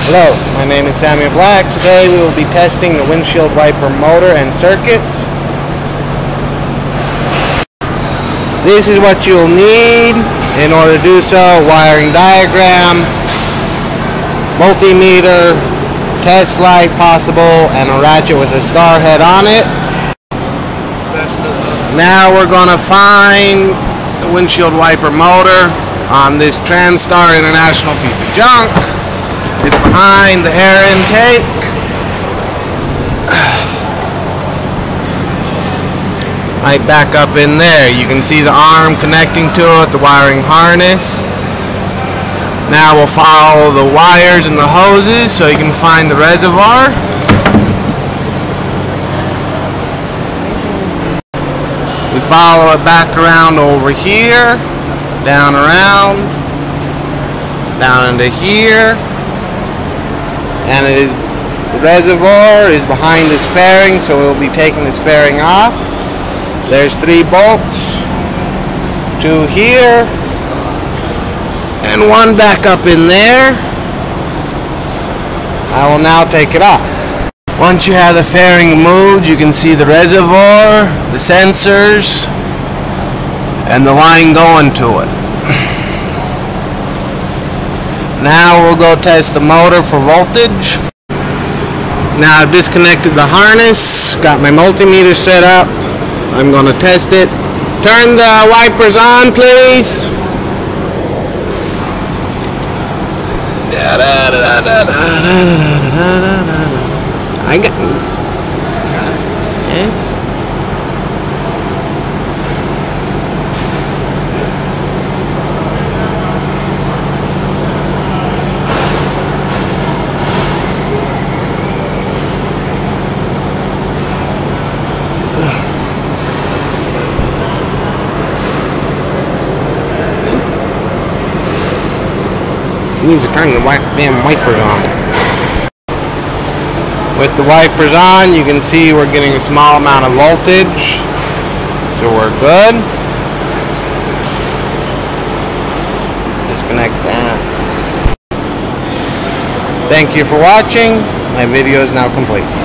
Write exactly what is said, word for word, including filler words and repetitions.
Hello, my name is Samuel Black. Today we will be testing the windshield wiper motor and circuits. This is what you'll need in order to do so: wiring diagram, multimeter, test light possible, and a ratchet with a star head on it. Now we're going to find the windshield wiper motor on this Transtar International piece of junk. It's behind the air intake. Right back up in there. You can see the arm connecting to it, the wiring harness. Now we'll follow the wires and the hoses so you can find the reservoir. We follow it back around over here, down around, down into here. And it is, the reservoir is behind this fairing, so we'll be taking this fairing off. There's three bolts, two here, and one back up in there. I will now take it off. Once you have the fairing moved, you can see the reservoir, the sensors, and the line going to it. Now we'll go test the motor for voltage. Now I've disconnected the harness, got my multimeter set up. I'm going to test it. Turn the wipers on, please. I got it. Yes. Needs to turn the damn wipers on. With the wipers on, you can see we're getting a small amount of voltage, so we're good. Disconnect that. Thank you for watching. My video is now complete.